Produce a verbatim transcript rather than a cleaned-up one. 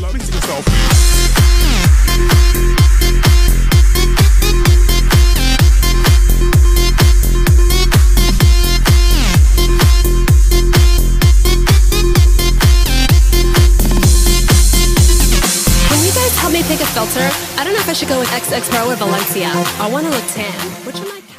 Please take a selfie. Help me pick a filter. I don't know if I should go with X X Pro or Valencia. I want to look tan. Which one I